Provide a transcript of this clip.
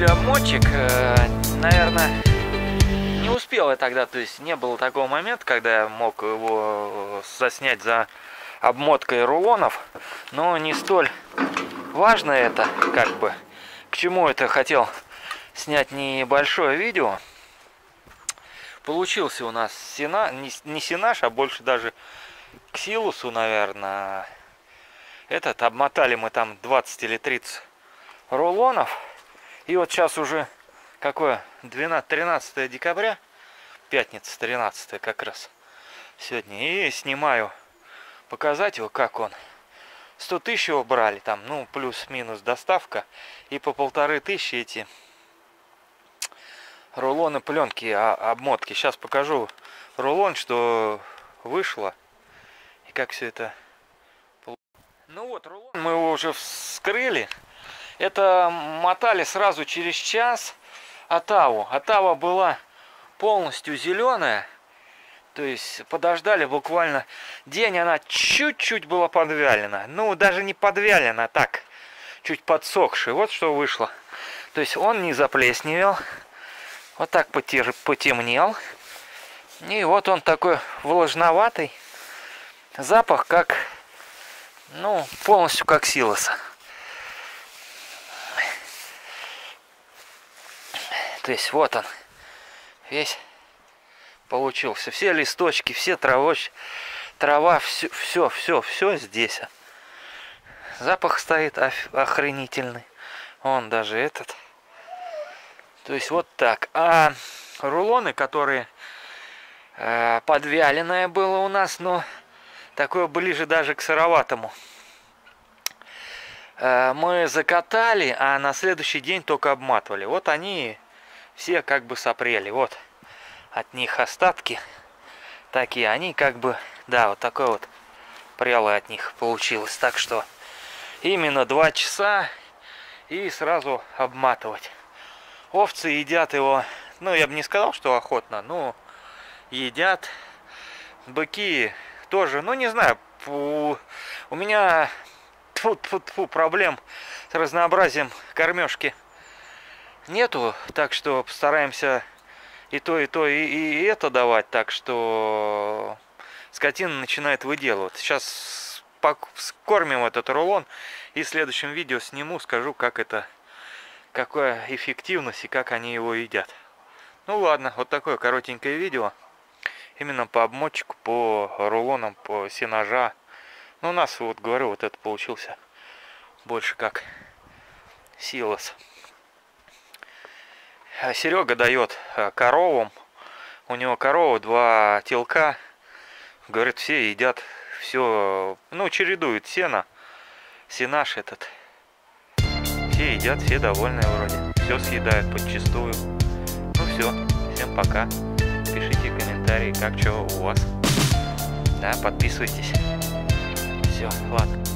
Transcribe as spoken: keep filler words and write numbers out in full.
купили обмотчик, наверное, не успел я тогда, то есть не было такого момента, когда я мог его заснять за обмоткой рулонов, но не столь важно это, как бы, к чему это хотел снять небольшое видео. Получился у нас сена, не, не сенаж, а больше даже к силусу, наверное. Этот обмотали мы там двадцать или тридцать рулонов. И вот сейчас уже какое? тринадцатое декабря, пятница тринадцатое как раз сегодня. И снимаю, показать его, как он. сто тысяч его брали, там, ну, плюс-минус доставка. И по полторы тысячи эти рулоны пленки, а, обмотки. Сейчас покажу рулон, что вышло. И как все это. Ну вот, рулон мы его уже вскрыли. Это мотали сразу через час Оттаву. Оттава была полностью зеленая. То есть подождали буквально день, она чуть-чуть была подвялена. Ну, даже не подвялена, а так, чуть подсохшая. Вот что вышло. То есть он не заплесневел. Вот так потемнел. И вот он такой влажноватый. Запах как, ну, полностью как силоса. То есть вот он весь получился. Все листочки, все травоч, трава, все, все, все, все здесь. Запах стоит охренительный. Он даже этот. То есть вот так. А рулоны, которые э, подвяленное было у нас, но такое ближе даже к сыроватому, э, мы закатали, а на следующий день только обматывали. Вот они все как бы сопрели. Вот от них остатки такие. Они как бы, да, вот такое вот пряло от них получилось. Так что именно два часа и сразу обматывать. Овцы едят его, ну, я бы не сказал, что охотно, но едят. Быки тоже, ну, не знаю, у меня тьфу-тьфу-тьфу, проблем с разнообразием кормежки нету, так что постараемся и то, и то, и, и это давать, так что скотина начинает выделывать. Сейчас кормим этот рулон, и в следующем видео сниму, скажу, как это, какая эффективность и как они его едят. Ну ладно, вот такое коротенькое видео. Именно по обмотчику, по рулонам, по сенажа. Ну у нас, вот говорю, вот это получился больше как силос. Серега дает коровам. У него корова, два телка. Говорит, все едят, все, ну, чередуют сено. Сенаж этот. Все едят, все довольны вроде. Все съедают подчистую. Ну все, всем пока. Пишите комментарии, как что у вас. Да, подписывайтесь. Все, ладно.